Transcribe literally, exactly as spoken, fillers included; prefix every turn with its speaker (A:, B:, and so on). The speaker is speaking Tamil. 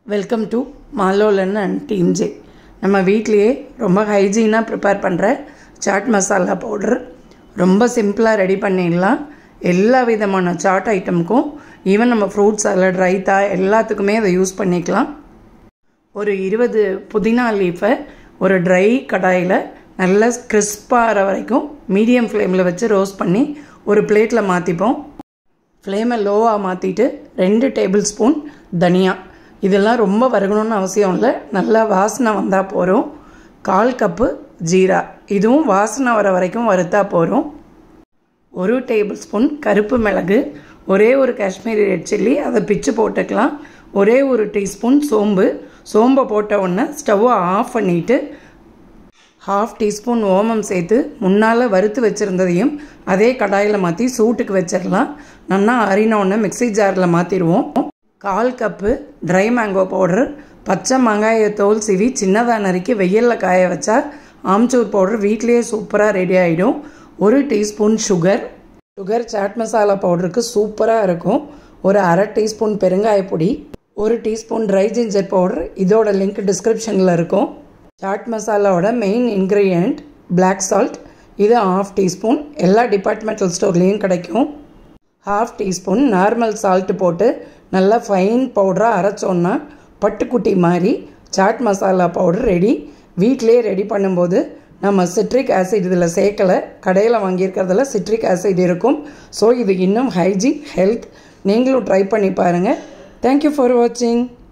A: Welcome to Malolan and team J. நம்ம வீட்லேயே ரொம்ப ஹைஜீனாக ப்ரிப்பேர் பண்ணுற சாட் மசாலா பவுடர் ரொம்ப சிம்பிளாக ரெடி பண்ணிடலாம். எல்லா விதமான சாட் ஐட்டமுக்கும், ஈவன் நம்ம ஃப்ரூட் சாலட், ரைத்தா எல்லாத்துக்குமே அதை யூஸ் பண்ணிக்கலாம். ஒரு இருபது புதினா லீஃபை ஒரு ட்ரை கடாயில் நல்லா கிறிஸ்பாகிற வரைக்கும் மீடியம் ஃப்ளேமில் வச்சு ரோஸ்ட் பண்ணி ஒரு பிளேட்டில் மாற்றிப்போம். ஃப்ளேமை லோவாக மாற்றிட்டு ரெண்டு டேபிள் ஸ்பூன் தனியா, இதெல்லாம் ரொம்ப வறுக்கணும்னு அவசியம் இல்லை, நல்லா வாசனை வந்தால் போகிறோம். கால் கப்பு ஜீரா, இதுவும் வாசனை வர வரைக்கும் வறுத்தா போகிறோம். ஒரு டேபிள் ஸ்பூன் கருப்பு மிளகு, ஒரே ஒரு காஷ்மீரி ரெட் சில்லி, அதை பிச்சு போட்டுக்கலாம். ஒரே ஒரு டீஸ்பூன் சோம்பு, சோம்பை போட்ட உடனே ஸ்டவ்வை ஆஃப் பண்ணிவிட்டு ஹாஃப் டீஸ்பூன் ஓமம் சேர்த்து முன்னால் வறுத்து வச்சுருந்ததையும் அதே கடாயில் மாற்றி சூட்டுக்கு வச்சிடலாம். நல்லா அரினோடனே மிக்சி ஜாரில் மாற்றிடுவோம். கால் கப்பு ட்ரை மேங்கோ பவுடர், பச்சை மாங்காயை தோல் சீவி சின்னதாக நறுக்கி வெயிலில் காய வச்சா ஆம்ச்சூர் பவுடர் வீட்லேயே சூப்பராக ரெடி ஆகிடும். ஒரு teaspoon sugar, sugar chaat masala பவுடருக்கு சூப்பராக இருக்கும். ஒரு அரை டீஸ்பூன் பெருங்காயப்பொடி, ஒரு டீஸ்பூன் ட்ரை ஜிஞ்சர் பவுடர், இதோட லிங்க் டிஸ்கிரிப்ஷனில் இருக்கும். சாட் மசாலாவோட மெயின் இன்க்ரீடியண்ட் பிளாக் சால்ட், இது ஆஃப் டீஸ்பூன், எல்லா டிபார்ட்மெண்டல் ஸ்டோர்லேயும் கிடைக்கும். ஹாஃப் டீஸ்பூன் நார்மல் சால்ட்டு போட்டு நல்லா ஃபைன் பவுடராக அரைச்சோன்னா பட்டுக்குட்டி மாதிரி சாட் மசாலா பவுடர் ரெடி. வீட்டிலே ரெடி பண்ணும்போது நம்ம சிட்ரிக் ஆசிட் இதில் சேர்க்கலை, கடையில் வாங்கியிருக்கிறதுல சிட்ரிக் ஆசிட் இருக்கும். ஸோ இது இன்னும் ஹைஜீன், ஹெல்த். நீங்களும் ட்ரை பண்ணி பாருங்கள். தேங்க்யூ ஃபார் வாட்சிங்.